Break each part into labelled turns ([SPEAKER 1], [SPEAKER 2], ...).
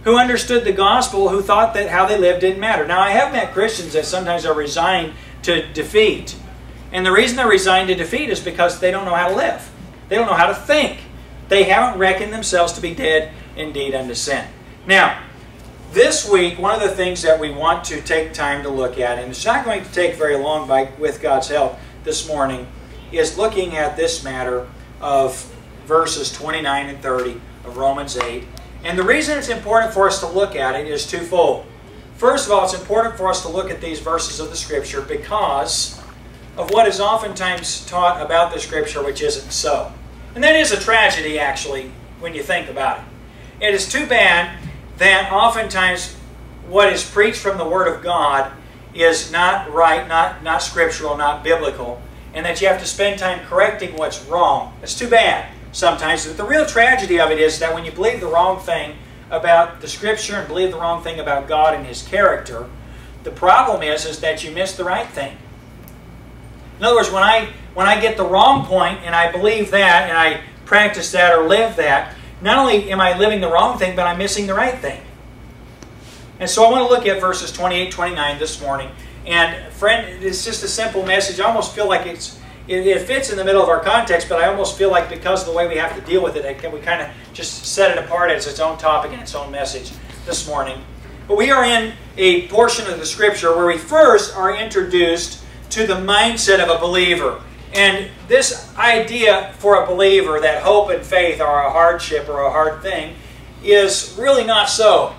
[SPEAKER 1] who understood the gospel, who thought that how they lived didn't matter. Now, I have met Christians that sometimes are resigned to defeat. And the reason they're resigned to defeat is because they don't know how to live. They don't know how to think. They haven't reckoned themselves to be dead indeed unto sin. Now, this week, one of the things that we want to take time to look at, and it's not going to take very long with God's help this morning, is looking at this matter of verses 29 and 30 of Romans 8. And the reason it's important for us to look at it is twofold. First of all, it's important for us to look at these verses of the Scripture because of what is oftentimes taught about the Scripture which isn't so. And that is a tragedy, actually, when you think about it. It is too bad that oftentimes what is preached from the Word of God is not right, not scriptural, not biblical, and that you have to spend time correcting what's wrong. It's too bad sometimes. But the real tragedy of it is that when you believe the wrong thing about the Scripture and believe the wrong thing about God and His character, the problem is that you miss the right thing. In other words, when I get the wrong point and I believe that and I practice that or live that, not only am I living the wrong thing, but I'm missing the right thing. And so I want to look at verses 28, 29 this morning. And friend, it's just a simple message. I almost feel like it fits in the middle of our context, but I almost feel like because of the way we have to deal with it, we kind of just set it apart as its own topic and its own message this morning. But we are in a portion of the Scripture where we first are introduced to the mindset of a believer. And this idea for a believer that hope and faith are a hardship or a hard thing is really not so.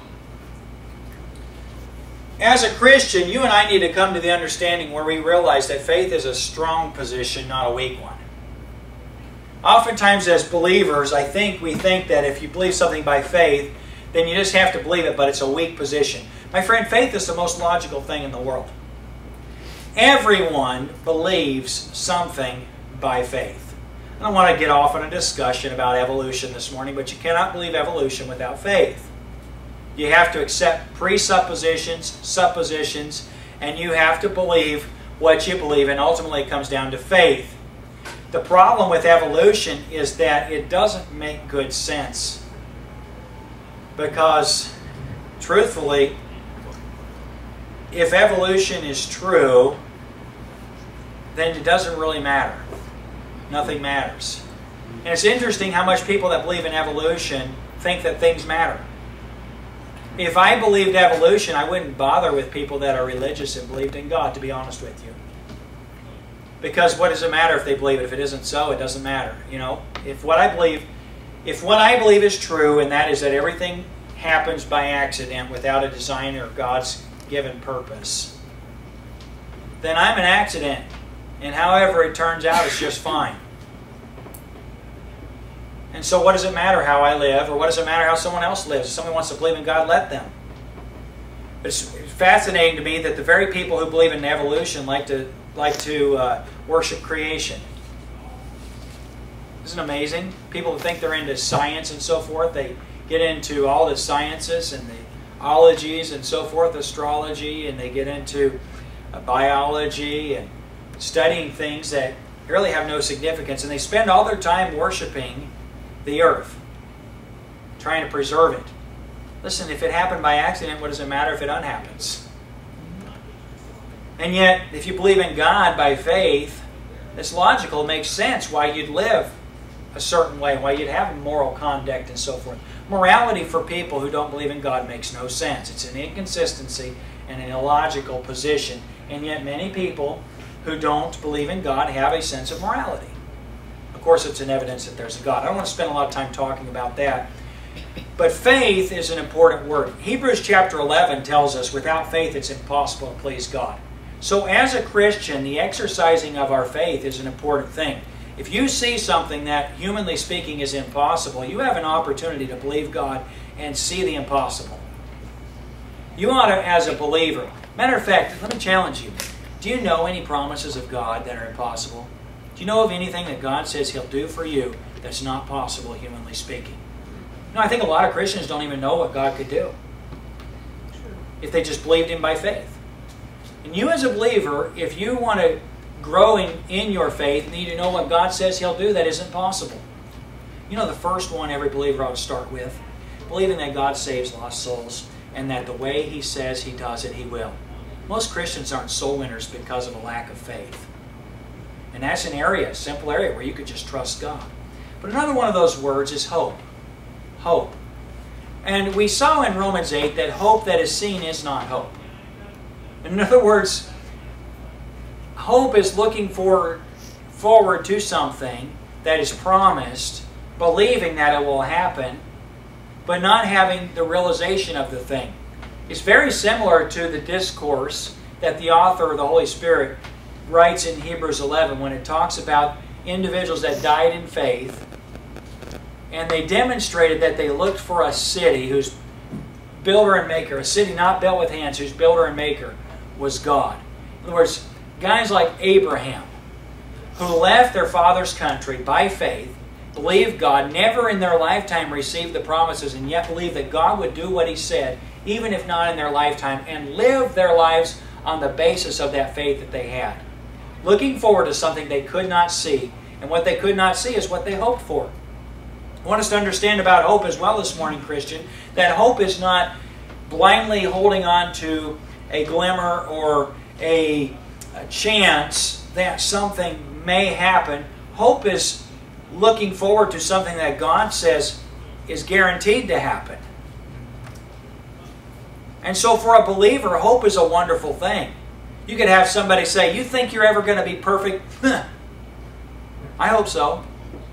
[SPEAKER 1] As a Christian, you and I need to come to the understanding where we realize that faith is a strong position, not a weak one. Oftentimes as believers, we think that if you believe something by faith, then you just have to believe it, but it's a weak position. My friend, faith is the most logical thing in the world. Everyone believes something by faith. I don't want to get off on a discussion about evolution this morning, but you cannot believe evolution without faith. You have to accept presuppositions, suppositions, and you have to believe what you believe, and ultimately it comes down to faith. The problem with evolution is that it doesn't make good sense. Because, truthfully, if evolution is true, then it doesn't really matter. Nothing matters. And it's interesting how much people that believe in evolution think that things matter. If I believed evolution, I wouldn't bother with people that are religious and believed in God, to be honest with you. Because what does it matter if they believe it? If it isn't so, it doesn't matter. You know, if what I believe is true, and that is that everything happens by accident without a design or God's given purpose, then I'm an accident. And however it turns out, it's just fine. And so what does it matter how I live, or what does it matter how someone else lives? If someone wants to believe in God, let them. But it's fascinating to me that the very people who believe in evolution like to worship creation. Isn't it amazing? People who think they're into science and so forth, they get into all the sciences and the ologies and so forth, astrology, and they get into biology and studying things that really have no significance, and they spend all their time worshiping the earth, trying to preserve it. Listen, if it happened by accident, what does it matter if it unhappens? And yet, if you believe in God by faith, it's logical, it makes sense why you'd live a certain way, why you'd have moral conduct and so forth. Morality for people who don't believe in God makes no sense. It's an inconsistency and an illogical position, and yet many people who don't believe in God have a sense of morality. Of course, it's an evidence that there's a God. I don't want to spend a lot of time talking about that. But faith is an important word. Hebrews chapter 11 tells us without faith it's impossible to please God. So as a Christian, the exercising of our faith is an important thing. If you see something that, humanly speaking, is impossible, you have an opportunity to believe God and see the impossible. You ought to, as a believer, matter of fact, let me challenge you. Do you know any promises of God that are impossible? Do you know of anything that God says He'll do for you that's not possible, humanly speaking? You know, I think a lot of Christians don't even know what God could do if they just believed Him by faith. And you as a believer, if you want to grow in your faith, need to know what God says He'll do that isn't possible. You know the first one every believer ought to start with? believing that God saves lost souls and that the way He says He does it, He will. Most Christians aren't soul winners because of a lack of faith. And that's an area, a simple area, where you could just trust God. But another one of those words is hope. Hope. And we saw in Romans 8 that hope that is seen is not hope. In other words, hope is looking forward to something that is promised, believing that it will happen, but not having the realization of the thing. It's very similar to the discourse that the author of the Holy Spirit writes in Hebrews 11 when it talks about individuals that died in faith, and they demonstrated that they looked for a city whose builder and maker, a city not built with hands, whose builder and maker was God. In other words, guys like Abraham, who left their father's country by faith, believed God, never in their lifetime received the promises, and yet believed that God would do what He said, even if not in their lifetime, and live their lives on the basis of that faith that they had. Looking forward to something they could not see, and what they could not see is what they hoped for. I want us to understand about hope as well this morning, Christian, that hope is not blindly holding on to a glimmer or a chance that something may happen. Hope is looking forward to something that God says is guaranteed to happen. And so for a believer, hope is a wonderful thing. You could have somebody say, "You think you're ever going to be perfect?" I hope so.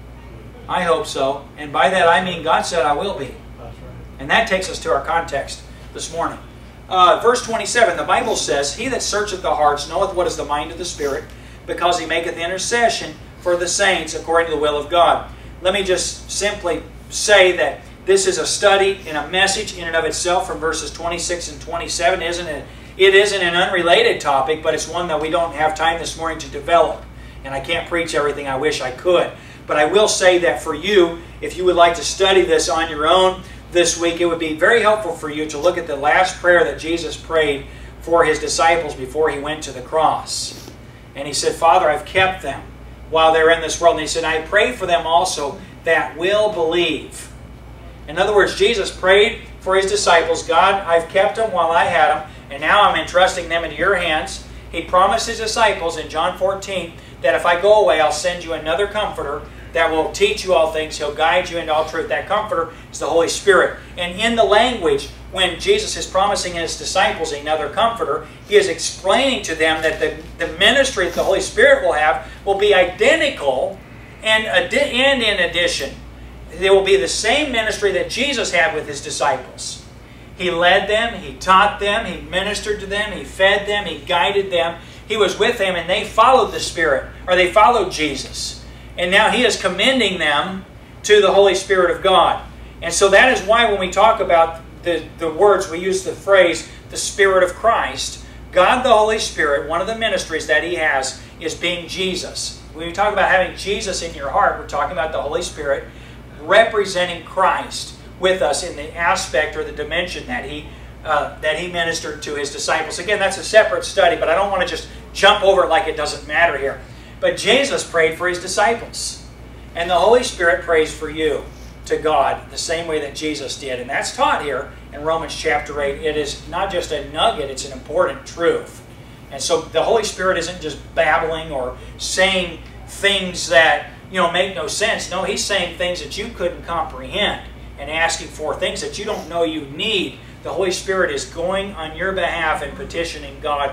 [SPEAKER 1] I hope so. And by that I mean God said I will be. And that takes us to our context this morning. Verse 27, the Bible says, "He that searcheth the hearts knoweth what is the mind of the Spirit, because He maketh intercession for the saints according to the will of God." Let me just simply say that this is a study and a message in and of itself from verses 26 and 27. It isn't an unrelated topic, but it's one that we don't have time this morning to develop. And I can't preach everything I wish I could. But I will say that for you, if you would like to study this on your own this week, it would be very helpful for you to look at the last prayer that Jesus prayed for His disciples before He went to the cross. And He said, "Father, I've kept them while they're in this world." And He said, "I pray for them also that will believe." In other words, Jesus prayed for His disciples, "God, I've kept them while I had them, and now I'm entrusting them into your hands." He promised His disciples in John 14 that if I go away, I'll send you another Comforter that will teach you all things. He'll guide you into all truth. That Comforter is the Holy Spirit. And in the language, when Jesus is promising His disciples another Comforter, He is explaining to them that the ministry that the Holy Spirit will have will be identical, and in addition, there will be the same ministry that Jesus had with His disciples. He led them, He taught them, He ministered to them, He fed them, He guided them. He was with them, and they followed the Spirit, or they followed Jesus. And now He is commending them to the Holy Spirit of God. And so that is why when we talk about the words, we use the phrase, the Spirit of Christ. God the Holy Spirit, one of the ministries that He has is being Jesus. When we talk about having Jesus in your heart, we're talking about the Holy Spirit representing Christ with us in the aspect or the dimension that He ministered to His disciples. Again, that's a separate study, but I don't want to just jump over it like it doesn't matter here. But Jesus prayed for His disciples. And the Holy Spirit prays for you to God the same way that Jesus did. And that's taught here in Romans chapter 8. It is not just a nugget, it's an important truth. And so the Holy Spirit isn't just babbling or saying things that make no sense. No, He's saying things that you couldn't comprehend and asking for things that you don't know you need. The Holy Spirit is going on your behalf and petitioning God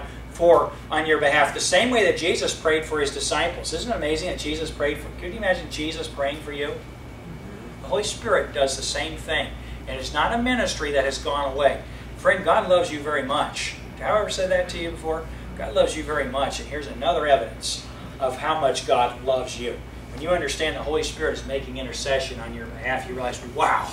[SPEAKER 1] on your behalf, the same way that Jesus prayed for His disciples. Isn't it amazing that Jesus prayed for? Could you imagine Jesus praying for you? The Holy Spirit does the same thing, and it's not a ministry that has gone away. Friend, God loves you very much. Have I ever said that to you before? God loves you very much, and here's another evidence of how much God loves you. When you understand the Holy Spirit is making intercession on your behalf, you realize, wow.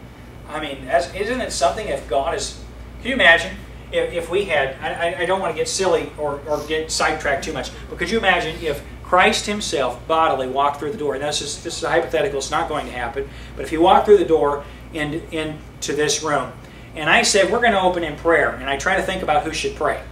[SPEAKER 1] I mean, isn't it something if God is... Can you imagine? If we had, I don't want to get silly or get sidetracked too much, but could you imagine if Christ Himself bodily walked through the door, and this is a hypothetical, it's not going to happen, but if He walked through the door into this room, and I said, we're going to open in prayer, and I try to think about who should pray.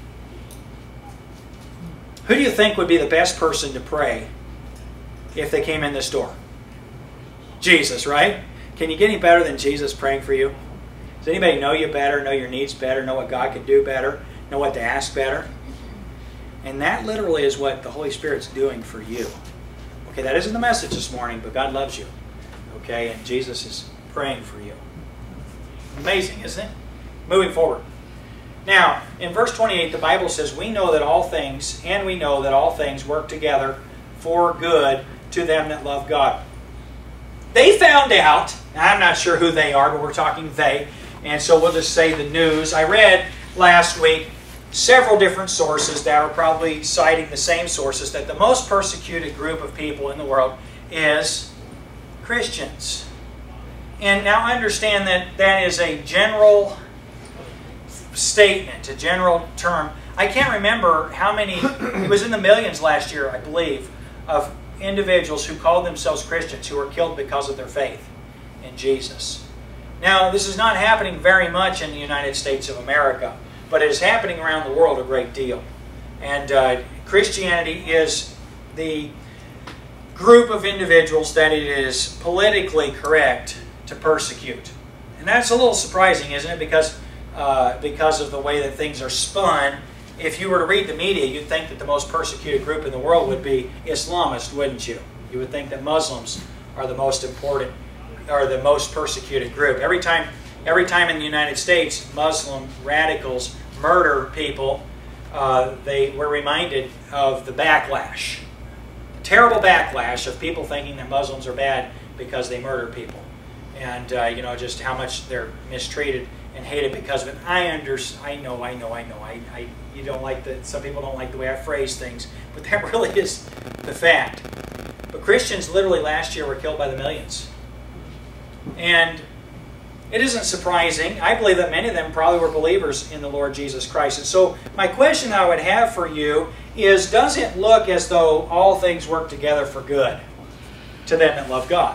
[SPEAKER 1] Who do you think would be the best person to pray if they came in this door? Jesus, right? Can you get any better than Jesus praying for you? Does anybody know you better, know your needs better, know what God could do better, know what to ask better? And that literally is what the Holy Spirit's doing for you. Okay, that isn't the message this morning, but God loves you. Okay, and Jesus is praying for you. Amazing, isn't it? Moving forward. Now, in verse 28, the Bible says, we know that all things work together for good to them that love God. They found out, I'm not sure who they are, but we're talking they, and so we'll just say the news. I read last week several different sources that are probably citing the same sources, that the most persecuted group of people in the world is Christians. And now understand that that is a general statement, a general term. I can't remember how many, it was in the millions last year, I believe, of individuals who called themselves Christians who were killed because of their faith in Jesus. Now, this is not happening very much in the United States of America, but it is happening around the world a great deal. And Christianity is the group of individuals that it is politically correct to persecute. And that's a little surprising, isn't it? Because of the way that things are spun. If you were to read the media, you'd think that the most persecuted group in the world would be Islamists, wouldn't you? You would think that Muslims are the most important, or the most persecuted group. Every time in the United States, Muslim radicals murder people, we're reminded of the backlash. The terrible backlash of people thinking that Muslims are bad because they murder people. And, just how much they're mistreated and hated because of it. I know. You don't like some people don't like the way I phrase things, but that really is the fact. But Christians literally last year were killed by the millions. And it isn't surprising. I believe that many of them probably were believers in the Lord Jesus Christ. And so my question I would have for you is, does it look as though all things work together for good to them that love God?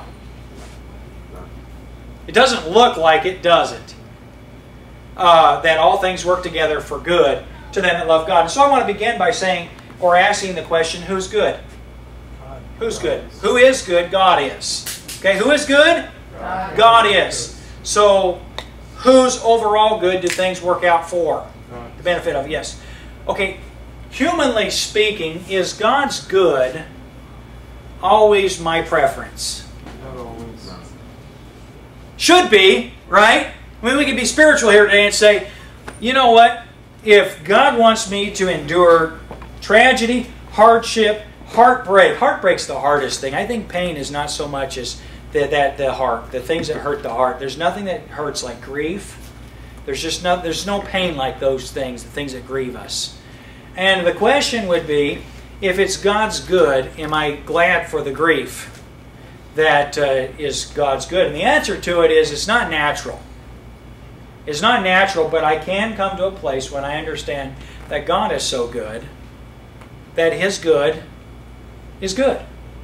[SPEAKER 1] It doesn't look like it, does it? That all things work together for good to them that love God. And so I want to begin by saying, or asking the question, who's good? Who's good? Who is good? God is. Okay, who is good? God is. So, whose overall good do things work out for? The benefit of, yes. Okay, humanly speaking, is God's good always my preference?
[SPEAKER 2] Not always.
[SPEAKER 1] Should be, right? I mean, we can be spiritual here today and say, you know what? If God wants me to endure tragedy, hardship, heartbreak. Heartbreak's the hardest thing. I think pain is not so much as the heart, the things that hurt the heart. There's nothing that hurts like grief. There's no pain like those things, the things that grieve us. And the question would be, if it's God's good, am I glad for the grief that is God's good? And the answer to it is, it's not natural. It's not natural, but I can come to a place when I understand that God is so good that His good is good.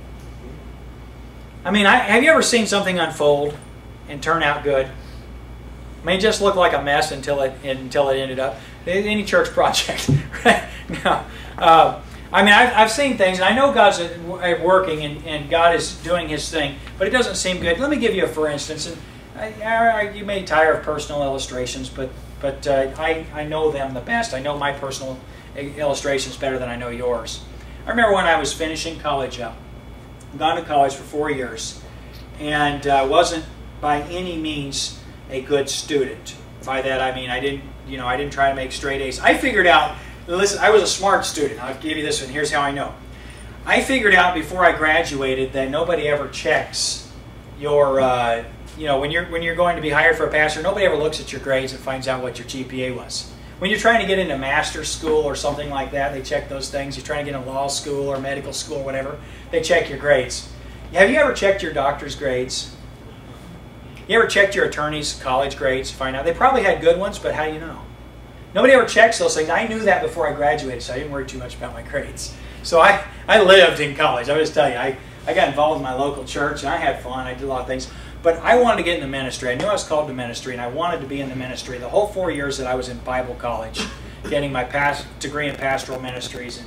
[SPEAKER 1] I mean, have you ever seen something unfold and turn out good? I mean, it just looked like a mess until it ended up. Any church project, right? No. I mean, I've seen things, and I know God's working, and God is doing His thing, but it doesn't seem good. Let me give you a for instance. And you may tire of personal illustrations, but I know them the best. I know my personal illustrations better than I know yours. I remember when I was finishing college up. I'd gone to college for 4 years, and wasn't by any means a good student. By that I mean I didn't try to make straight A's. I figured out. Listen, I was a smart student. I'll give you this one. Here's how I know. I figured out before I graduated that nobody ever checks your when you're going to be hired for a pastor, nobody ever looks at your grades and finds out what your GPA was. When you're trying to get into master's school or something like that, they check those things. You're trying to get into law school or medical school or whatever, they check your grades. Have you ever checked your doctor's grades? You ever checked your attorney's college grades to find out? They probably had good ones, but how do you know? Nobody ever checks those things. I knew that before I graduated, so I didn't worry too much about my grades. So I lived in college. I just tell you, I got involved in my local church, and I had fun. I did a lot of things. But I wanted to get in the ministry. I knew I was called to ministry, and I wanted to be in the ministry. The whole 4 years that I was in Bible college, getting my degree in pastoral ministries and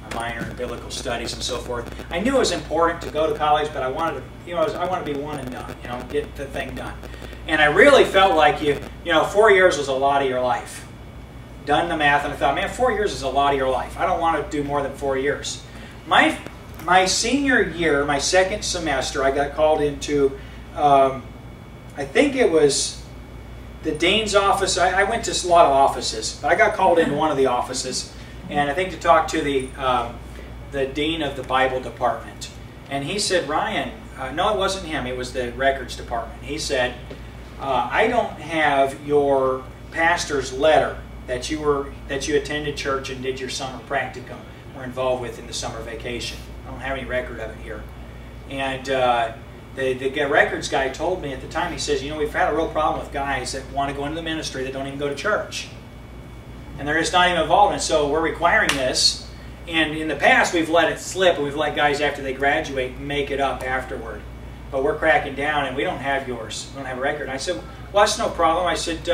[SPEAKER 1] a minor in biblical studies and so forth. I knew it was important to go to college, but I wanted to, I wanted to be one and done, get the thing done. And I really felt like 4 years was a lot of your life. Done the math, and I thought, man, 4 years is a lot of your life. I don't want to do more than 4 years. My senior year, my second semester, I got called into, I think it was the dean's office. I went to a lot of offices, but I got called into one of the offices, and I think to talk to the dean of the Bible department. And he said, Ryan, no, it wasn't him. It was the records department. He said, I don't have your pastor's letter that you attended church and did your summer practicum, were involved with in the summer vacation. I don't have any record of it here. And the records guy told me at the time, he says, we've had a real problem with guys that want to go into the ministry that don't even go to church. And they're just not even involved in it. So we're requiring this. And in the past, we've let it slip. We've let guys, after they graduate, make it up afterward. But we're cracking down, and we don't have yours. We don't have a record. And I said, well, that's no problem. I said,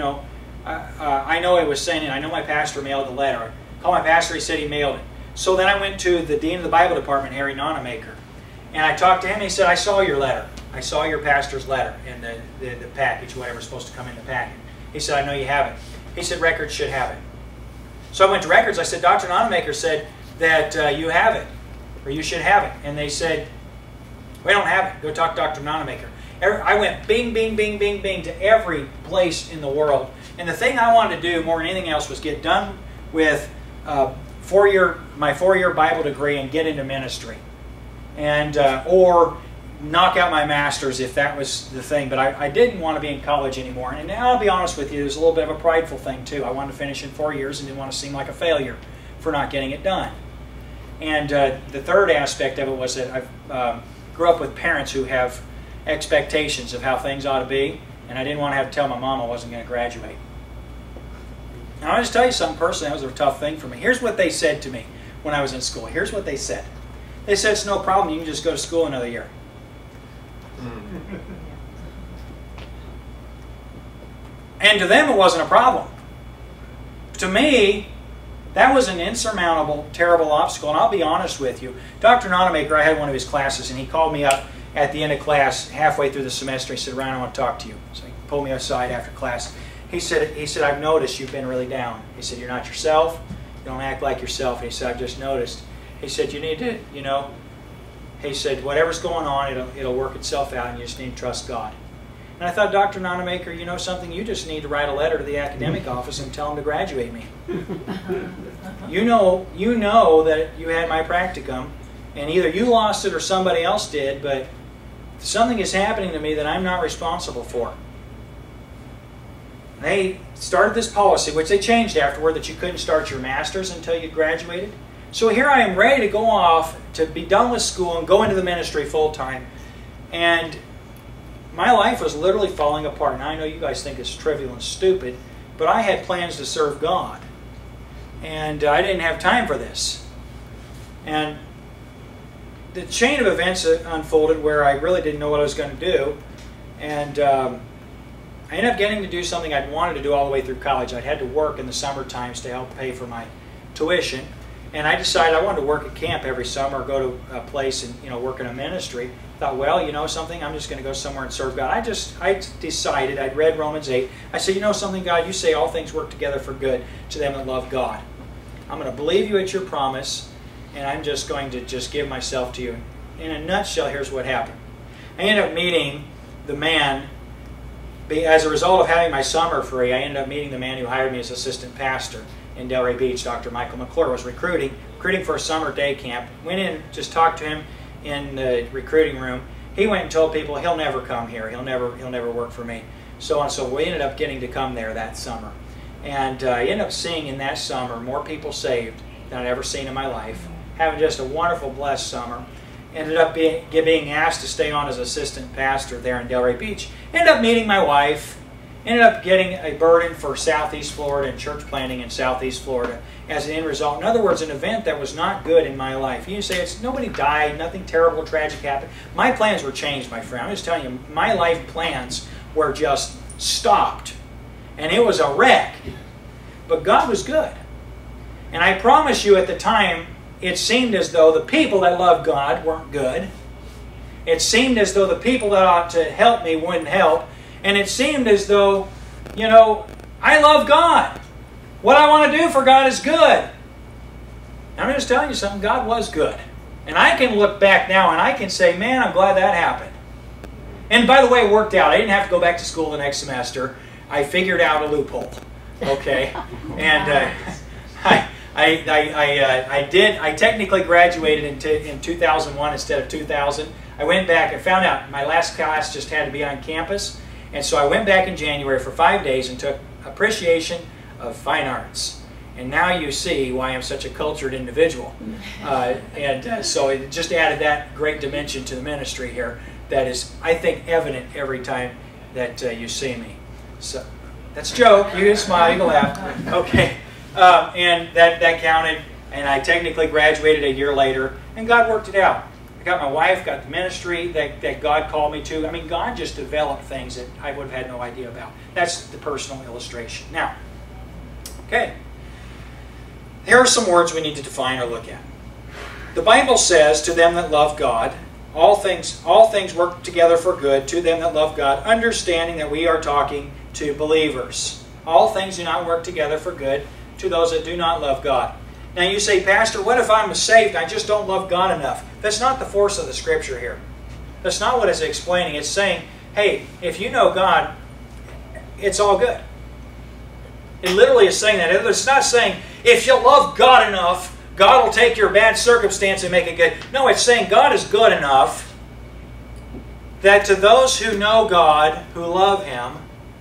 [SPEAKER 1] I know it was saying, I know my pastor mailed the letter. I called my pastor. He said he mailed it. So then I went to the dean of the Bible department, Harry Nonamaker. And I talked to him, and he said, I saw your letter. I saw your pastor's letter in the package, whatever's supposed to come in the packet. He said, I know you have it. He said, records should have it. So I went to records. I said, Dr. Nonamaker said that you have it, or you should have it. And they said, we don't have it. Go talk to Dr. Nonamaker. I went bing, bing, bing, bing, bing to every place in the world. And the thing I wanted to do more than anything else was get done with my 4-year Bible degree and get into ministry. And or knock out my master's if that was the thing. But I didn't want to be in college anymore. And I'll be honest with you, it was a little bit of a prideful thing too. I wanted to finish in 4 years and didn't want to seem like a failure for not getting it done. And the third aspect of it was that I grew up with parents who have expectations of how things ought to be. And I didn't want to have to tell my mom I wasn't going to graduate. Now, I'll just tell you something personally. That was a tough thing for me. Here's what they said to me when I was in school. Here's what they said. They said, it's no problem. You can just go to school another year. And to them, it wasn't a problem. To me, that was an insurmountable, terrible obstacle. And I'll be honest with you. Dr. Nonamaker, I had one of his classes, and he called me up at the end of class, halfway through the semester. He said, Ryan, I want to talk to you. So he pulled me aside after class. He said, I've noticed you've been really down. He said, you're not yourself. You don't act like yourself. And he said, I've just noticed. He said, you need to, he said, whatever's going on, it'll work itself out, and you just need to trust God. And I thought, Dr. Nonamaker, you know something? You just need to write a letter to the academic office and tell them to graduate me. You know that you had my practicum, and either you lost it or somebody else did, but something is happening to me that I'm not responsible for. They started this policy, which they changed afterward, that you couldn't start your master's until you graduated. So here I am ready to go off, to be done with school and go into the ministry full time. And my life was literally falling apart. Now I know you guys think it's trivial and stupid, but I had plans to serve God. And I didn't have time for this. And the chain of events unfolded where I really didn't know what I was going to do. And I ended up getting to do something I'd wanted to do all the way through college. I'd had to work in the summer times to help pay for my tuition. And I decided I wanted to work at camp every summer, or go to a place and work in a ministry. I thought, well, you know something, I'm just going to go somewhere and serve God. I decided, I'd read Romans 8. I said, you know something, God, you say all things work together for good to them that love God. I'm going to believe you at your promise, and I'm just going to just give myself to you. In a nutshell, here's what happened. I ended up meeting the man, as a result of having my summer free, I ended up meeting the man who hired me as assistant pastor in Delray Beach. Dr. Michael McClure was recruiting for a summer day camp. Went in, just talked to him in the recruiting room. He went and told people he'll never come here. He'll never work for me. So on. So we ended up getting to come there that summer. And I ended up seeing in that summer more people saved than I'd ever seen in my life. Having just a wonderful, blessed summer. Ended up being asked to stay on as assistant pastor there in Delray Beach. Ended up meeting my wife. Ended up getting a burden for Southeast Florida and church planting in Southeast Florida as an end result. In other words, an event that was not good in my life. You say, nobody died, nothing terrible, tragic happened. My plans were changed, my friend. I'm just telling you, my life plans were just stopped. And it was a wreck. But God was good. And I promise you at the time, it seemed as though the people that loved God weren't good. It seemed as though the people that ought to help me wouldn't help. And it seemed as though, you know, I love God. What I want to do for God is good. I'm just telling you something, God was good. And I can look back now and I can say, man, I'm glad that happened. And by the way, it worked out. I didn't have to go back to school the next semester. I figured out a loophole. Okay? And I technically graduated in 2001 instead of 2000. I went back and found out my last class just had to be on campus. And so I went back in January for 5 days and took Appreciation of Fine Arts. And now you see why I'm such a cultured individual. So it just added that great dimension to the ministry here that is, I think, evident every time that you see me. So that's a joke. You can smile, you can laugh. Okay. And that counted. And I technically graduated a year later. And God worked it out. I got my wife, got the ministry that God called me to. I mean, God just developed things that I would have had no idea about. That's the personal illustration. Now, okay. Here are some words we need to define or look at. The Bible says, to them that love God, all things work together for good, to them that love God, understanding that we are talking to believers. All things do not work together for good to those that do not love God. Now you say, Pastor, what if I'm saved? I just don't love God enough. That's not the force of the Scripture here. That's not what it's explaining. It's saying, hey, if you know God, it's all good. It literally is saying that. It's not saying, if you love God enough, God will take your bad circumstance and make it good. No, it's saying God is good enough that to those who know God, who love Him,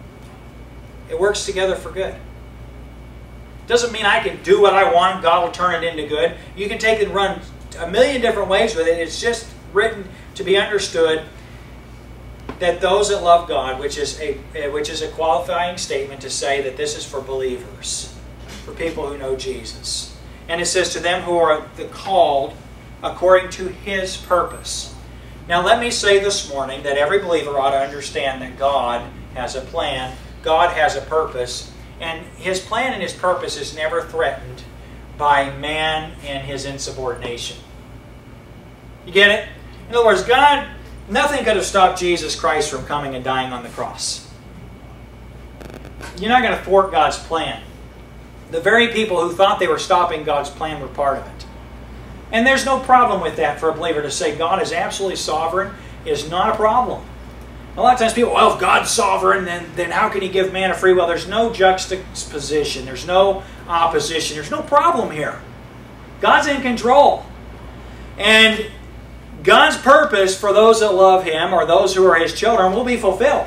[SPEAKER 1] it works together for good. Doesn't mean I can do what I want, God will turn it into good. You can take it and run a million different ways with it. It's just written to be understood that those that love God, which is a qualifying statement to say that this is for believers, for people who know Jesus. And it says to them who are the called according to His purpose. Now let me say this morning that every believer ought to understand that God has a plan, God has a purpose, and His plan and His purpose is never threatened by man and his insubordination. You get it? In other words, God, nothing could have stopped Jesus Christ from coming and dying on the cross. You're not going to thwart God's plan. The very people who thought they were stopping God's plan were part of it. And there's no problem with that for a believer to say God is absolutely sovereign is not a problem. A lot of times people, well, if God's sovereign, then how can He give man a free will? There's no juxtaposition. There's no opposition. There's no problem here. God's in control. And God's purpose for those that love Him or those who are His children will be fulfilled.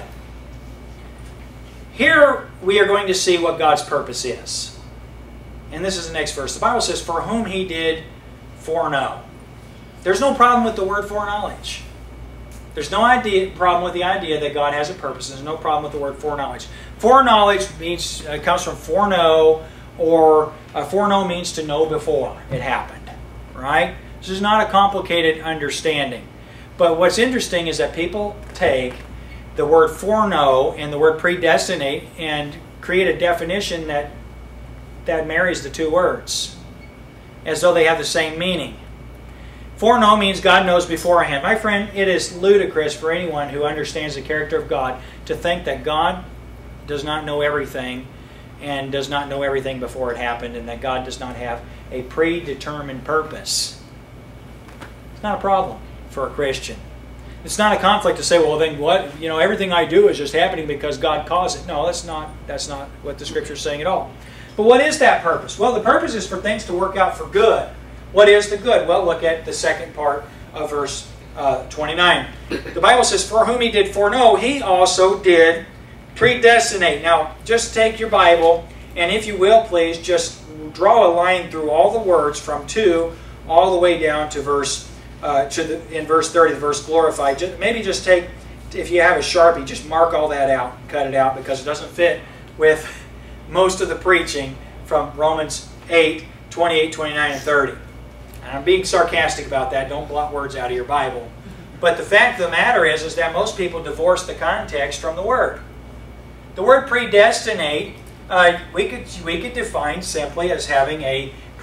[SPEAKER 1] Here we are going to see what God's purpose is. And this is the next verse. The Bible says, for whom He did foreknow. There's no problem with the word foreknowledge. There's no problem with the idea that God has a purpose. There's no problem with the word foreknowledge. Foreknowledge comes from foreknow, or foreknow means to know before it happened. Right? This is not a complicated understanding. But what's interesting is that people take the word foreknow and the word predestinate and create a definition that marries the two words, as though they have the same meaning. Foreknow means God knows beforehand. My friend, it is ludicrous for anyone who understands the character of God to think that God does not know everything and does not know everything before it happened, and that God does not have a predetermined purpose. It's not a problem for a Christian. It's not a conflict to say, well, then what? You know, everything I do is just happening because God caused it. No, that's not what the Scripture is saying at all. But what is that purpose? Well, the purpose is for things to work out for good. What is the good? Well, look at the second part of verse 29. The Bible says, for whom He did foreknow, He also did predestinate. Now, just take your Bible, and if you will, please, just draw a line through all the words from 2 all the way down to verse in verse 30, the verse glorified. Maybe just take, if you have a Sharpie, just mark all that out, cut it out, because it doesn't fit with most of the preaching from Romans 8, 28, 29, and 30. And I'm being sarcastic about that. Don't blot words out of your Bible. But the fact of the matter is that most people divorce the context from the word. The word predestinate, we could define simply as having a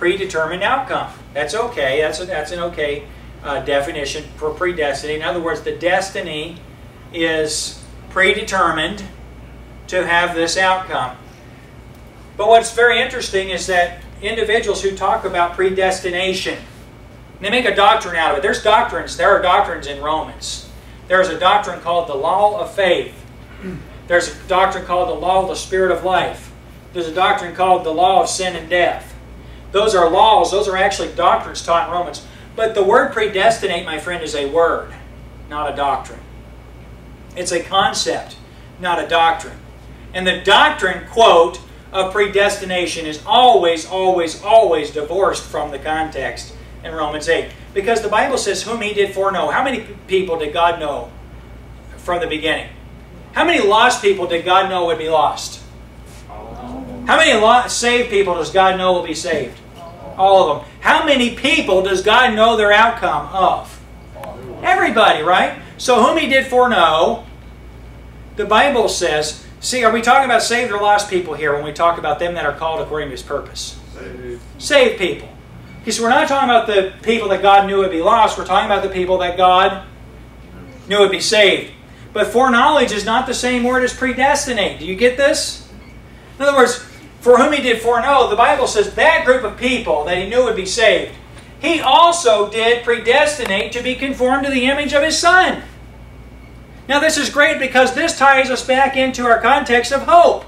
[SPEAKER 1] predetermined outcome. That's okay. That's an okay definition for predestiny. In other words, the destiny is predetermined to have this outcome. But what's very interesting is that individuals who talk about predestination, they make a doctrine out of it. There are doctrines in Romans. There's a doctrine called the law of faith. There's a doctrine called the law of the spirit of life. There's a doctrine called the law of sin and death. Those are laws. Those are actually doctrines taught in Romans. But the word predestinate, my friend, is a word, not a doctrine. It's a concept, not a doctrine. And the doctrine, quote, of predestination is always, always, always divorced from the context in Romans 8. Because the Bible says, whom He did foreknow. How many people did God know from the beginning? How many lost people did God know would be lost? How many saved people does God know will be saved? All of them. How many people does God know their outcome of? Everybody, right? So whom He did foreknow, the Bible says, see, are we talking about saved or lost people here when we talk about them that are called according to His purpose? Saved people. Because we're not talking about the people that God knew would be lost. We're talking about the people that God knew would be saved. But foreknowledge is not the same word as predestinate. Do you get this? In other words, for whom He did foreknow, the Bible says that group of people that He knew would be saved, He also did predestinate to be conformed to the image of His Son. Now this is great because this ties us back into our context of hope.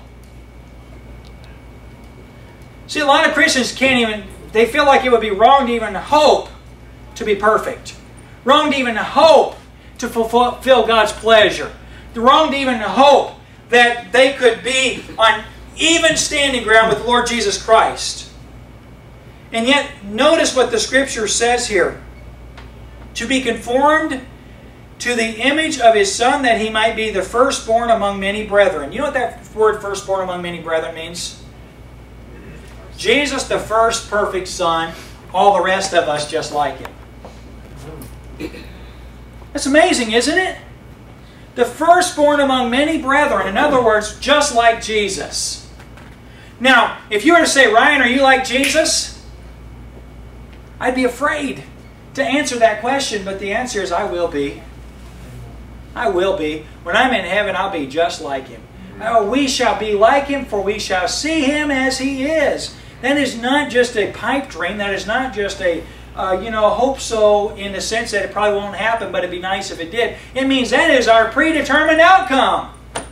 [SPEAKER 1] See, a lot of Christians can't even, they feel like it would be wrong to even hope to be perfect. Wrong to even hope to fulfill God's pleasure. Wrong to even hope that they could be on even standing ground with the Lord Jesus Christ. And yet, notice what the Scripture says here. To be conformed to the image of His Son, that He might be the firstborn among many brethren. You know what that word firstborn among many brethren means? Jesus, the first perfect Son, all the rest of us just like Him. That's amazing, isn't it? The firstborn among many brethren. In other words, just like Jesus. Now, if you were to say, Ryan, are you like Jesus? I'd be afraid to answer that question, but the answer is I will be. I will be. When I'm in heaven, I'll be just like Him. Oh, we shall be like Him, for we shall see Him as He is. That is not just a pipe dream. That is not just a, hope so in the sense that it probably won't happen, but it'd be nice if it did. It means that is our predetermined outcome.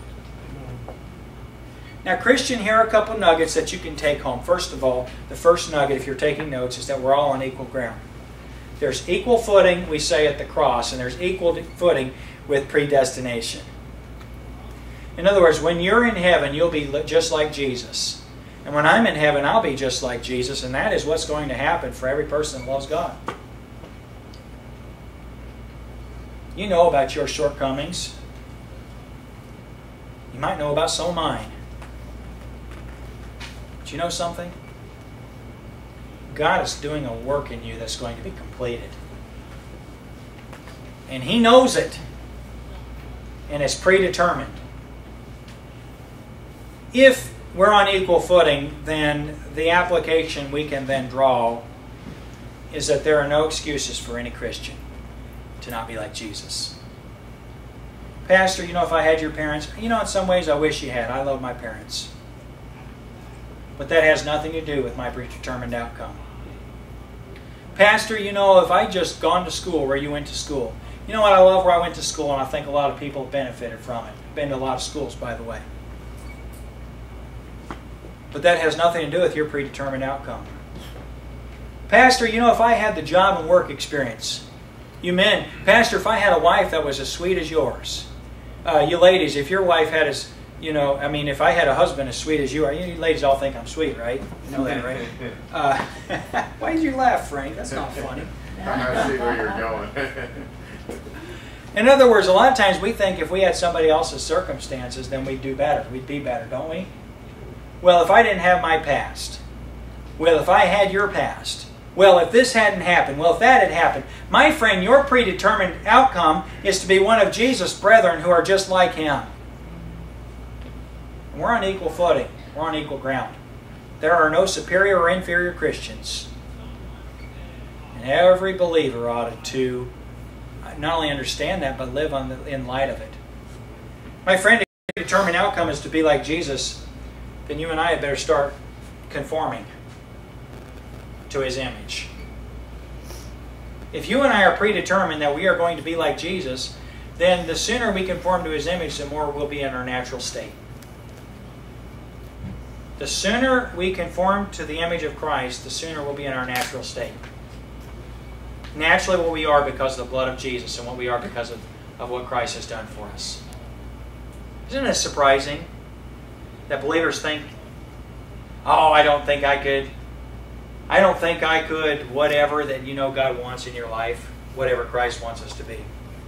[SPEAKER 1] Now, Christian, here are a couple nuggets that you can take home. First of all, the first nugget, if you're taking notes, is that we're all on equal ground. There's equal footing, we say, at the cross, and there's equal footing with predestination. In other words, when you're in heaven, you'll be just like Jesus. And when I'm in heaven, I'll be just like Jesus, and that is what's going to happen for every person that loves God. You know about your shortcomings. You might know about some of mine. But you know something? God is doing a work in you that's going to be completed. And He knows it. And it's predetermined. If we're on equal footing, then the application we can then draw is that there are no excuses for any Christian to not be like Jesus. Pastor, if I had your parents, in some ways I wish you had. I love my parents. But that has nothing to do with my predetermined outcome. Pastor, if I just gone to school where you went to school. You know what? I love where I went to school, and I think a lot of people have benefited from it. I've been to a lot of schools, by the way. But that has nothing to do with your predetermined outcome. Pastor, if I had the job and work experience. You men, Pastor, if I had a wife that was as sweet as yours. You ladies, if your wife had if I had a husband as sweet as you are, you ladies all think I'm sweet, right? You know that, right? Why did you laugh, Frank? That's not funny.
[SPEAKER 2] I see where you're going.
[SPEAKER 1] In other words, a lot of times we think if we had somebody else's circumstances, then we'd do better. We'd be better, don't we? Well, if I didn't have my past. Well, if I had your past. Well, if this hadn't happened. Well, if that had happened. My friend, your predetermined outcome is to be one of Jesus' brethren who are just like Him. And we're on equal footing. We're on equal ground. There are no superior or inferior Christians. And every believer ought to not only understand that, but live in light of it. My friend, if your determined outcome is to be like Jesus, then you and I had better start conforming to His image. If you and I are predetermined that we are going to be like Jesus, then the sooner we conform to His image, the more we'll be in our natural state. The sooner we conform to the image of Christ, the sooner we'll be in our natural state. Naturally what we are because of the blood of Jesus, and what we are because of what Christ has done for us. Isn't it surprising that believers think, oh, I don't think I could, whatever that you know God wants in your life, whatever Christ wants us to be.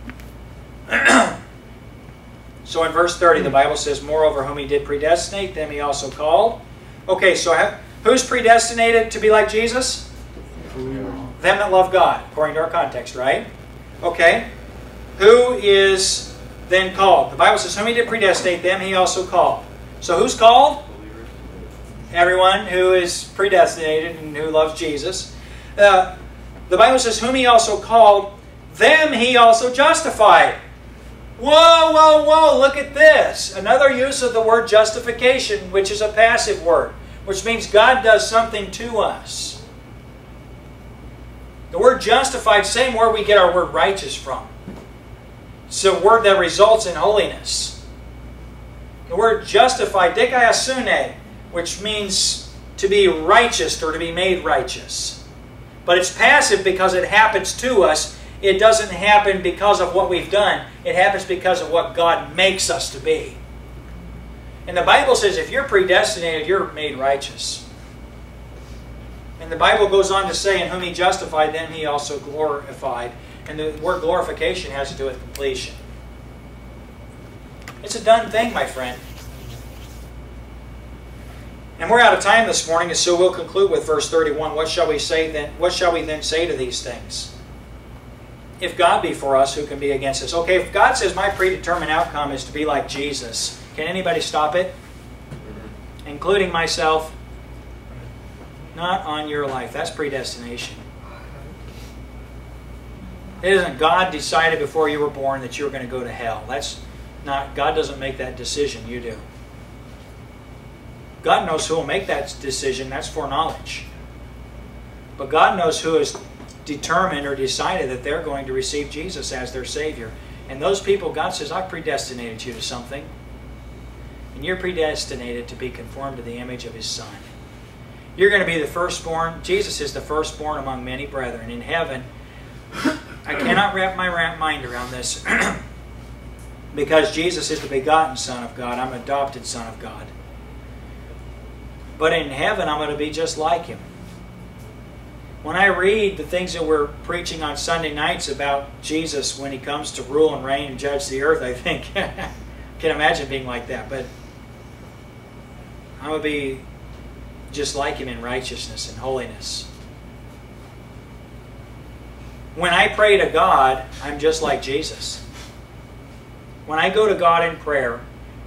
[SPEAKER 1] So in verse 30, the Bible says, moreover, whom He did predestinate, them He also called. Okay, so who's predestinated to be like Jesus? Them that love God, according to our context, right? Okay. Who is then called? The Bible says, whom He did predestinate, them He also called. So who's called? Everyone who is predestinated and who loves Jesus. The Bible says, whom He also called, them He also justified. Whoa, whoa, whoa, look at this. Another use of the word justification, which is a passive word, which means God does something to us. The word justified, same word we get our word righteous from. It's a word that results in holiness. The word justified, dikaiosune, which means to be righteous or to be made righteous. But it's passive because it happens to us. It doesn't happen because of what we've done. It happens because of what God makes us to be. And the Bible says if you're predestinated, you're made righteous. And the Bible goes on to say, in whom He justified, them He also glorified. And the word glorification has to do with completion. It's a done thing, my friend. And we're out of time this morning, and so we'll conclude with verse 31. What shall we say then? What shall we then say to these things? If God be for us, who can be against us? Okay, if God says my predetermined outcome is to be like Jesus, can anybody stop it? Including myself? Not on your life. That's predestination. It isn't God decided before you were born that you were going to go to hell. That's not, God doesn't make that decision, you do. God knows who will make that decision, that's foreknowledge. But God knows who has determined or decided that they're going to receive Jesus as their Savior. And those people, God says, I've predestinated you to something. And you're predestinated to be conformed to the image of His Son. You're going to be the firstborn. Jesus is the firstborn among many brethren. In heaven, I cannot wrap my mind around this because Jesus is the begotten Son of God. I'm an adopted Son of God. But in heaven, I'm going to be just like Him. When I read the things that we're preaching on Sunday nights about Jesus when He comes to rule and reign and judge the earth, I think, I can imagine being like that. But I'm going to be just like Him in righteousness and holiness. When I pray to God, I'm just like Jesus. When I go to God in prayer,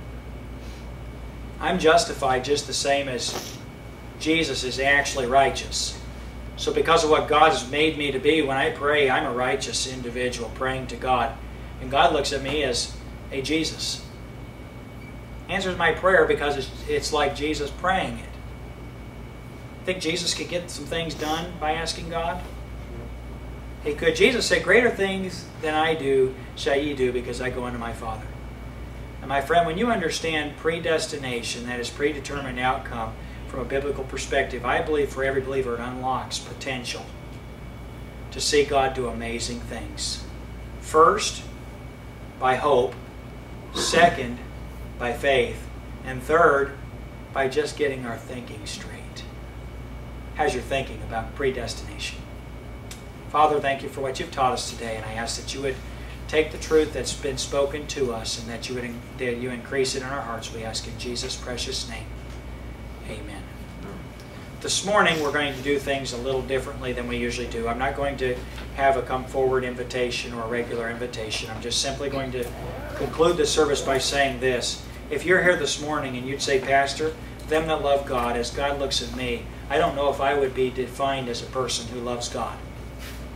[SPEAKER 1] I'm justified just the same as Jesus is actually righteous. So because of what God has made me to be, when I pray, I'm a righteous individual praying to God. And God looks at me as a Jesus. Answers my prayer because it's like Jesus praying it. Think Jesus could get some things done by asking God? He could. Jesus said, greater things than I do shall ye do because I go unto my Father. And my friend, when you understand predestination, that is predetermined outcome from a biblical perspective, I believe for every believer it unlocks potential to see God do amazing things. First, by hope. Second, by faith. And third, by just getting our thinking straight. How's your thinking about predestination? Father, thank you for what you've taught us today, and I ask that you would take the truth that's been spoken to us and that you increase it in our hearts. We ask in Jesus' precious name. Amen. This morning we're going to do things a little differently than we usually do. I'm not going to have a come forward invitation or a regular invitation. I'm just simply going to conclude the service by saying this. If you're here this morning and you'd say, Pastor, them that love God, as God looks at me, I don't know if I would be defined as a person who loves God.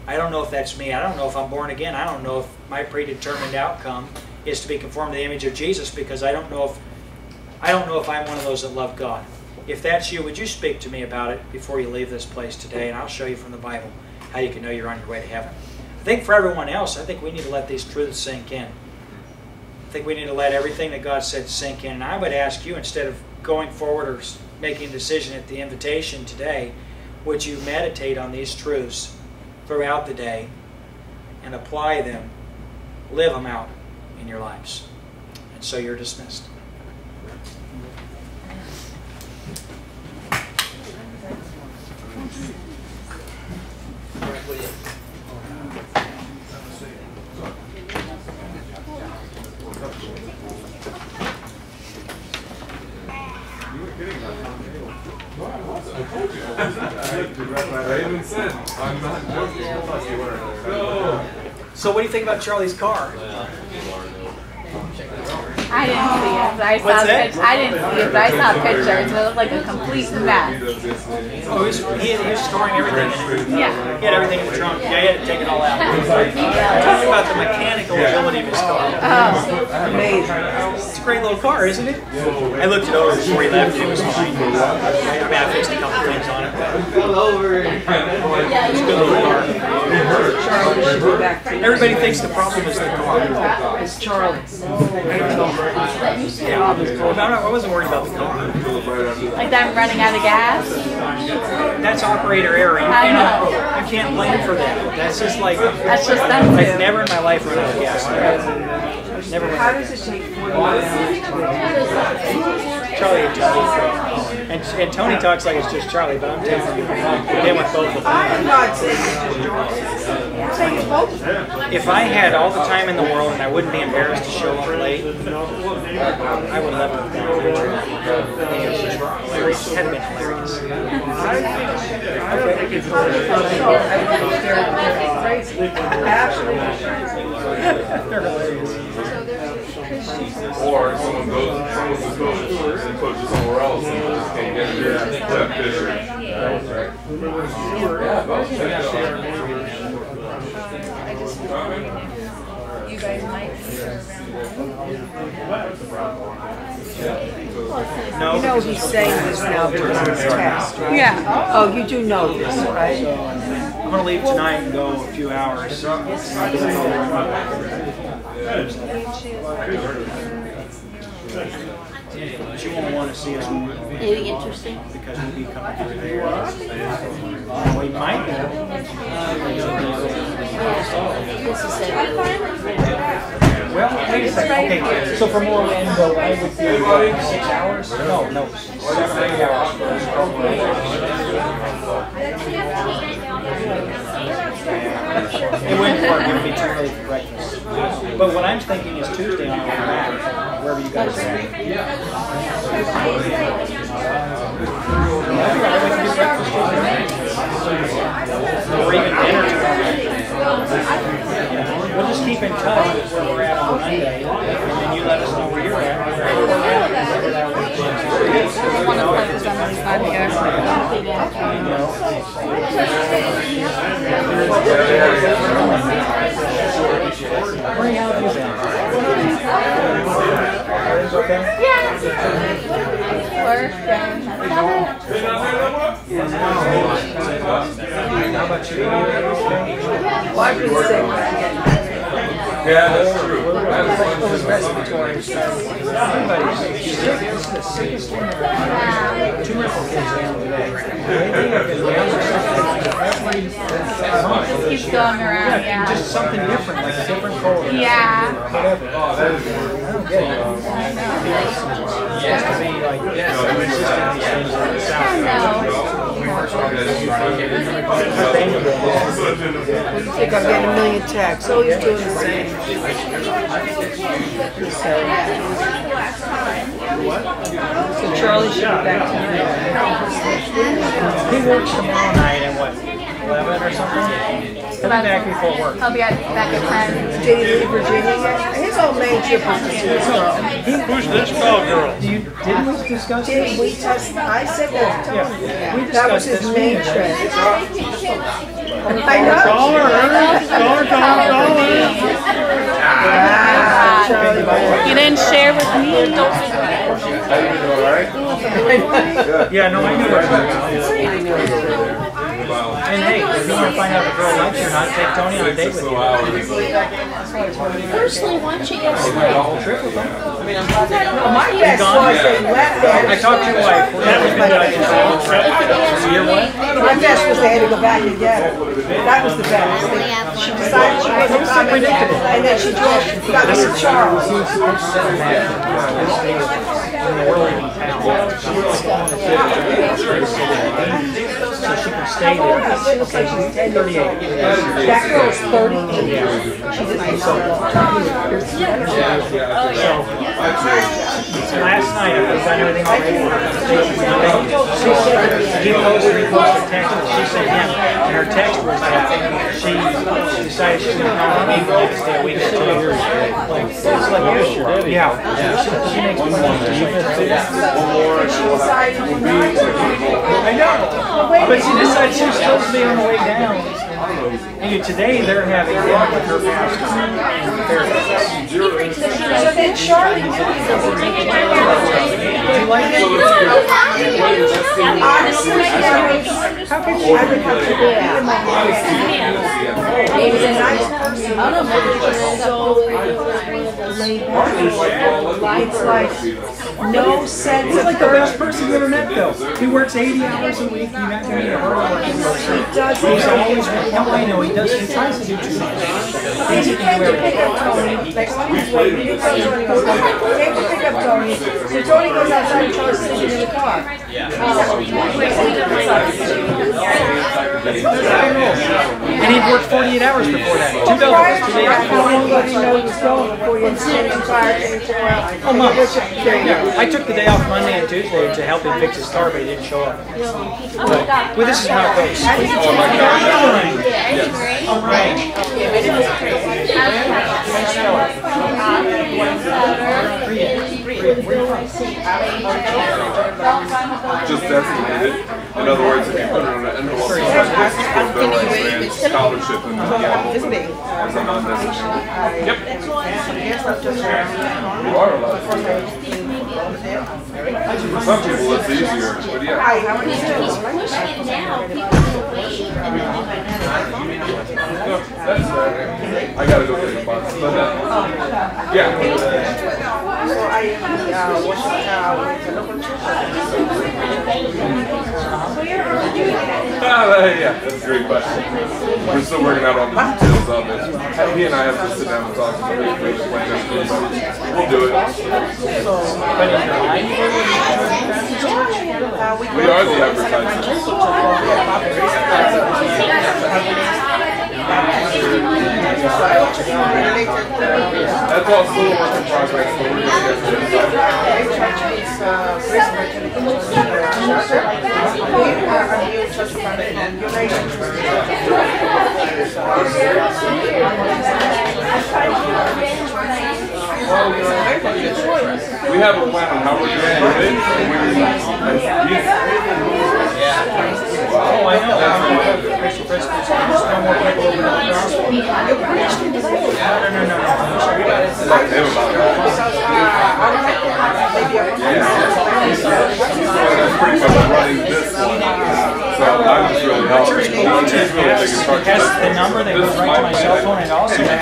[SPEAKER 1] I don't know if that's me. I don't know if I'm born again. I don't know if my predetermined outcome is to be conformed to the image of Jesus, because I don't know if I'm one of those that love God. If that's you, would you speak to me about it before you leave this place today, and I'll show you from the Bible how you can know you're on your way to heaven. I think for everyone else, I think we need to let these truths sink in. I think we need to let everything that God said sink in. And I would ask you, instead of going forward or making a decision at the invitation today, would you meditate on these truths throughout the day and apply them, live them out in your lives. And so you're dismissed.
[SPEAKER 2] I even said, I'm not joking. No.
[SPEAKER 1] So what do you think about Charlie's car?
[SPEAKER 3] I didn't see it, but I saw the picture. I didn't see it, but I saw pictures. It looked like a complete mess.
[SPEAKER 1] Oh, he was storing everything in it.
[SPEAKER 3] Yeah.
[SPEAKER 1] He had everything in the trunk. Yeah, he had to take it all out. Talk about the mechanical ability of his car.
[SPEAKER 3] Oh.
[SPEAKER 1] Amazing. It's a great little car, isn't it? I looked it over before he left. It was fine. I mean, I fixed a couple things on it. It's a good little car. Everybody thinks the problem is the car.
[SPEAKER 4] It's Charlie.
[SPEAKER 1] Yeah, I wasn't worried about the car.
[SPEAKER 3] Like them running out of gas?
[SPEAKER 1] That's operator error.
[SPEAKER 3] I know.
[SPEAKER 1] You can't blame for that. That's just like,
[SPEAKER 3] That's just them too.
[SPEAKER 1] I've never in my life run out of gas. Never.
[SPEAKER 4] How does it take 40 minutes?
[SPEAKER 1] Charlie and Tony. And Tony talks like it's just Charlie, but I'm telling you, I've been with both of them.
[SPEAKER 4] I am not saying it's Charlie. I'm saying it's both of them.
[SPEAKER 1] If I had all the time in the world and I wouldn't be embarrassed to show up late, I would love to have done it. It was just hilarious. It had been hilarious.
[SPEAKER 4] I don't think it's crazy. Absolutely crazy.
[SPEAKER 1] They're hilarious.
[SPEAKER 2] Or someone goes to coach and coaches somewhere else and just can't get in there. That Fisher.
[SPEAKER 3] You guys might
[SPEAKER 1] No,
[SPEAKER 4] You know he's saying this now because it's test, right?
[SPEAKER 3] Yeah.
[SPEAKER 4] Oh, you do know this, right?
[SPEAKER 1] I'm going to leave tonight and go a few hours. But you won't want to see us more.
[SPEAKER 3] Maybe interesting.
[SPEAKER 1] Because we'll be coming through there. We might be. Well, wait a second. Okay, so from Orlando, I would be 6 hours? No, 7 or 8 hours. It wouldn't work. It would be too early for breakfast. But what I'm thinking is Tuesday on the way back, wherever you guys are at. Or even dinner tomorrow. We'll just keep in touch with where we're at on Monday, and then you let us know where you're at.
[SPEAKER 3] I want to play with somebody's not here.
[SPEAKER 1] Where have you been? Okay?
[SPEAKER 3] Yeah. Work and
[SPEAKER 1] How about you?
[SPEAKER 4] Well, I've been sick.
[SPEAKER 2] Yeah, that's true.
[SPEAKER 1] Respiratory stuff. Everybody's sick. This is the sickest thing around. 2 medical kids down today.
[SPEAKER 3] just keeps going around, yeah.
[SPEAKER 1] Just something different, like a different cold.
[SPEAKER 3] Yeah.
[SPEAKER 1] Whatever.
[SPEAKER 2] Oh, that is
[SPEAKER 1] I don't get it. It has to be like
[SPEAKER 4] You think I'm getting a million texts? Oh, he's doing the same. So Charlie should be back tonight.
[SPEAKER 1] He works tomorrow night at what, 11 or something? He'll be back before work.
[SPEAKER 3] I'll be back at 10.
[SPEAKER 4] Did he leave Virginia yet? His whole main trip was to see his girl.
[SPEAKER 5] Who's this cowgirl?
[SPEAKER 1] Didn't we discuss
[SPEAKER 4] Did we
[SPEAKER 1] this?
[SPEAKER 4] I said that to Tony.
[SPEAKER 1] Yeah. We
[SPEAKER 4] That was
[SPEAKER 1] discussed
[SPEAKER 4] his
[SPEAKER 1] this
[SPEAKER 4] main
[SPEAKER 1] meeting.
[SPEAKER 4] trip. I know.
[SPEAKER 5] Call her.
[SPEAKER 3] You didn't share with me.
[SPEAKER 1] Yeah, no, I knew her. And hey, if you want to find out if a girl likes you or not, take Tony on a date with you.
[SPEAKER 3] Personally, why don't you get
[SPEAKER 1] The whole trip with them.
[SPEAKER 4] My best was
[SPEAKER 1] I talked to your wife. That was good. Your what?
[SPEAKER 4] my best was they had to go back and get her. That was the best. She decided she wasn't coming, and then she drove, got me to Charles.
[SPEAKER 1] So she can stay there. Okay, she's 38.
[SPEAKER 4] That girl's 38. She didn't know.
[SPEAKER 1] So last night, I done everything already. She said he posted a text that she sent him, and her text was that she decided she's going to come on me for like stay a week or 2 years. It's like you. Yeah. She makes me want to. I know. But she decided she was supposed to be on the way down. And today they're having dinner with her pastor and therapist.
[SPEAKER 4] So then Charlie,
[SPEAKER 1] Did you like it?
[SPEAKER 4] how could she? I would have to do that. He was a nice person. It's like no sense
[SPEAKER 1] He's
[SPEAKER 4] of
[SPEAKER 1] like the best person you ever met, though. He works 80 hours a week. You met me a hard working person. He's always, no, I know, he does, he tries to do too much.
[SPEAKER 4] He came to pick up Tony. Like on his way, he came to pick up Tony. So Tony goes outside and Charlie's sitting in the car.
[SPEAKER 1] And he'd worked 48 hours before that. $2 2 days.
[SPEAKER 4] Nobody know he was going before you had sitting in the car.
[SPEAKER 1] Oh, Mom. I took the day off Monday and Tuesday to help him fix his car, but he didn't show up. But, well, this is how it goes. All right.
[SPEAKER 2] Just designated. In other words, if you put it on an envelope, scholarship and is that not necessary? Yep. You are allowed to do that. For some people it's easier, but yeah. That's I gotta go get a box. Yeah. Yeah, that's a great question. We're still working out all the details of it. He and I have to sit down and talk to the plan. We'll do it. We are the advertisers. That's all still a work in progress, but we're going to we have a plan on how we're going to do it.
[SPEAKER 1] Oh, I know. Christian principles. Just no more people over the gospel. No.
[SPEAKER 2] That's pretty much running this. So I was really helping.
[SPEAKER 1] It has the number that goes right to my cell phone. It also has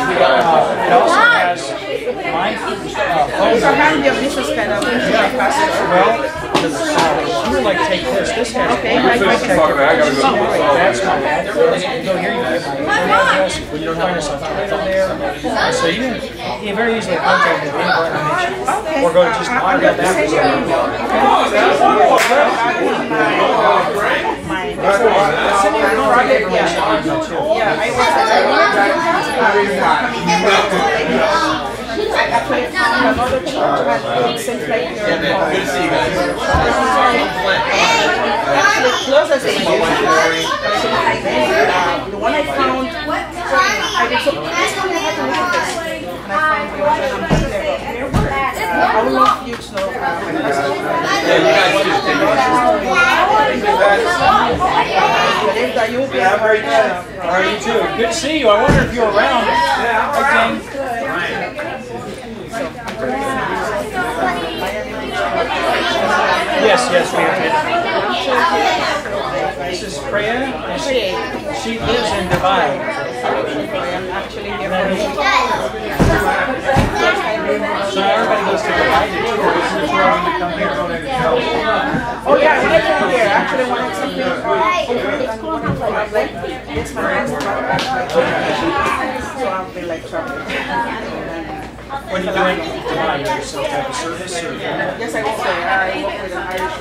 [SPEAKER 1] my phone number. Well, you were like, take this. This has
[SPEAKER 2] okay. I gotta go.
[SPEAKER 1] That's my bad. Go here. You get my address. You don't find us on Twitter there. So you very easily contact me with any information. Or go to just Lauderdale Baptist Church.
[SPEAKER 4] Actually, another church at St. Clair. Good to see you guys. Actually, closer to you. The one I found, I did some, I had to look at this. And I found the one I would love you to know. Yeah, you guys just did it. you'll be
[SPEAKER 1] Yeah, very good. All right, you too. Good to see you. I wonder if you're around.
[SPEAKER 4] Yeah, I'm around.
[SPEAKER 1] Yes, we have it. This is Freya, and she lives in Dubai.
[SPEAKER 4] Actually,
[SPEAKER 1] So everybody goes to Dubai to tour. Isn't it wrong to come here?
[SPEAKER 4] oh yeah, when I came here, actually when I came here, it's my husband, so I've been like traveling.
[SPEAKER 1] What are you doing in Dubai? You have some type of service? Or?
[SPEAKER 4] Yes, I work there. I work with an Irish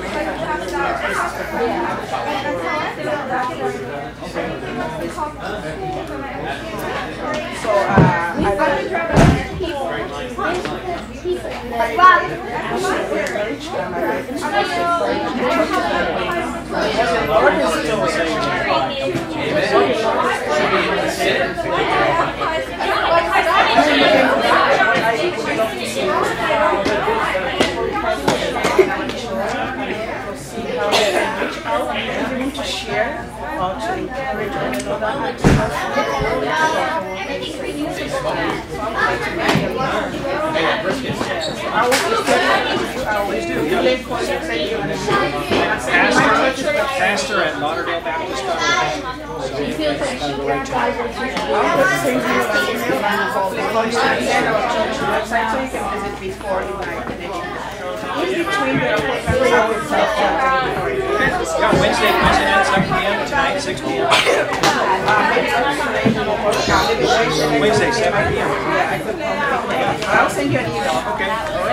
[SPEAKER 4] So, to share, to encourage one another.
[SPEAKER 1] Pastor at Lauderdale Baptist Church. Yeah, Wednesday night, 7 p.m. Tonight, 6 p.m. Wednesday, 7 p.m.
[SPEAKER 4] I'll send you an email.
[SPEAKER 1] Okay.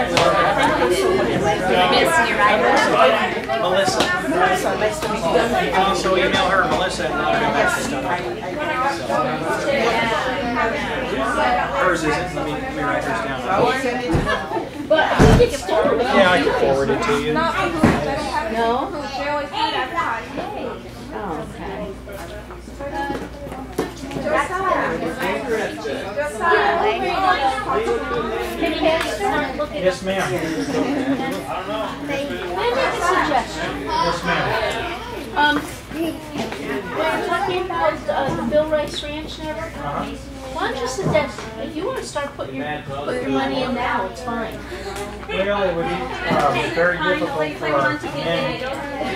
[SPEAKER 1] Melissa.
[SPEAKER 4] Melissa, nice to meet you.
[SPEAKER 1] You can also email her, Melissa, at Lauderdale Baptist. Hers isn't. Let me write hers down.
[SPEAKER 4] I will send it to you.
[SPEAKER 1] Yeah, I can forward it to you.
[SPEAKER 3] No? Oh, okay.
[SPEAKER 1] Yes, ma'am.
[SPEAKER 3] May I make a suggestion?
[SPEAKER 1] Yes, ma'am.
[SPEAKER 3] We're talking about the Bill Rice Ranch and everything. Why don't you suggest, if you want to start putting your money in now, it's fine.
[SPEAKER 1] Well, it would be very difficult for men to do,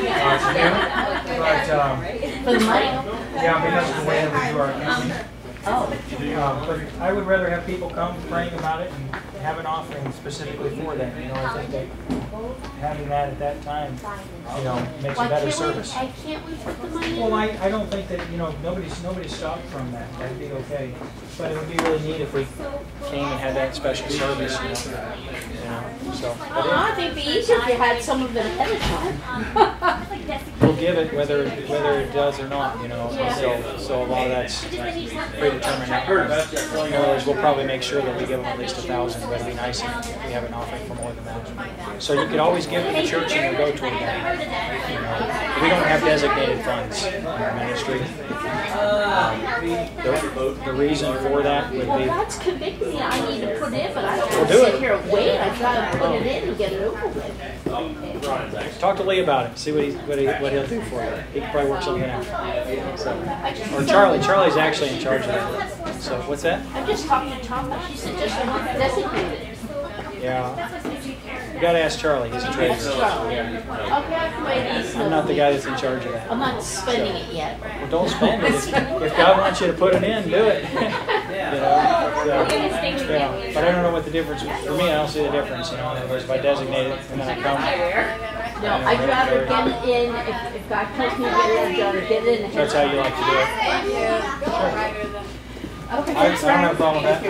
[SPEAKER 1] but
[SPEAKER 3] For the money?
[SPEAKER 1] yeah, because of the way that we do our accounting.
[SPEAKER 3] Oh.
[SPEAKER 1] But I would rather have people come praying about it and have an offering specifically for that. You know, I think that having that at that time, you know, makes a better service.
[SPEAKER 3] Why can't we put the money in?
[SPEAKER 1] Well, I don't think that, you know, nobody's stopped from that. That'd be okay. But it would be really neat if we came and had that special service, you know. So.
[SPEAKER 3] I think it'd be easier if you had some of it ahead of time.
[SPEAKER 1] We'll give it whether it does or not, you know. So a lot of that's predetermined. In other words, we'll probably make sure that we give them at least 1,000, but it'd be nice if we have an offering for more than that. So you could always give to the church and we'll go toward that. You know, we don't have designated funds in our ministry. The reason for that would
[SPEAKER 3] Well,
[SPEAKER 1] be.
[SPEAKER 3] God's convicted me. I need to put in, but I don't
[SPEAKER 1] We'll
[SPEAKER 3] want
[SPEAKER 1] do
[SPEAKER 3] to sit
[SPEAKER 1] it.
[SPEAKER 3] here and wait. I try to put it in and get it over with.
[SPEAKER 1] Talk to Lee about it. See what he'll do for you. He can probably work something out. So, or Charlie. Charlie's actually in charge of that. So what's that?
[SPEAKER 3] I just talked to Tom. She said just designate it.
[SPEAKER 1] Yeah. You gotta ask Charlie. He's a treasurer.
[SPEAKER 3] Okay, I can wait these.
[SPEAKER 1] I'm not the guy that's in charge of that.
[SPEAKER 3] I'm not spending it yet.
[SPEAKER 1] Well, don't spend it. If God wants you to put it in, do it. You know? Yeah. But I don't know what the difference is. For me, I don't see the difference. You know, in other words, if I designate it and then I come.
[SPEAKER 3] No, I'd rather get it in. If God tells me to get it in, I'd rather get it in.
[SPEAKER 1] That's how you like to do it. Sure.
[SPEAKER 3] Okay,
[SPEAKER 1] I don't have a problem with that.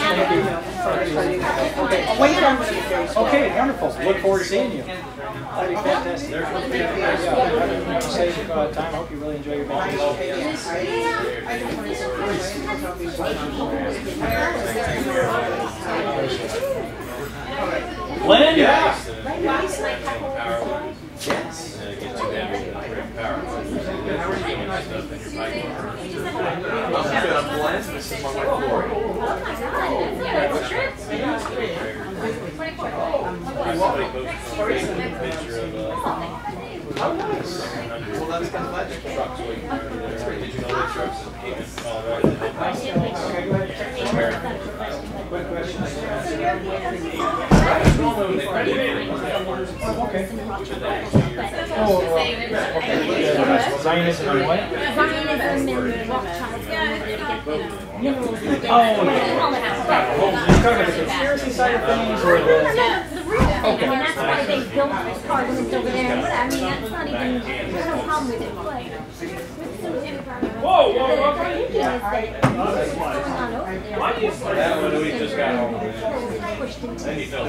[SPEAKER 1] Okay, wonderful. Look forward to seeing you. That'd be fantastic. Yeah, save time. I hope you really enjoy your vacation. Glenn? Yeah. Yes.
[SPEAKER 2] This is my wife, Lori.
[SPEAKER 1] Oh, nice.
[SPEAKER 2] Well, that's kind of magic.
[SPEAKER 1] Zionism and what?
[SPEAKER 6] Zionism and Rothschild. Minerals.
[SPEAKER 1] You're talking about the conspiracy side of things, or
[SPEAKER 6] the real thing. I mean, that's why they built this parliament over there. But I mean, that's not even. There's no problem with it.
[SPEAKER 5] Whoa, whoa,
[SPEAKER 6] What
[SPEAKER 5] whoa.
[SPEAKER 6] I'm thinking is that what's going on over there.
[SPEAKER 5] Why do you say that when we just got home?
[SPEAKER 6] Pushed into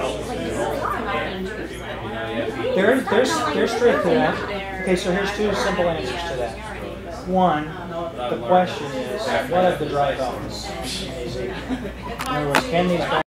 [SPEAKER 1] there's truth to that. Okay, so here's two simple answers to that. One, the question is, what of the drive office? In other words, can these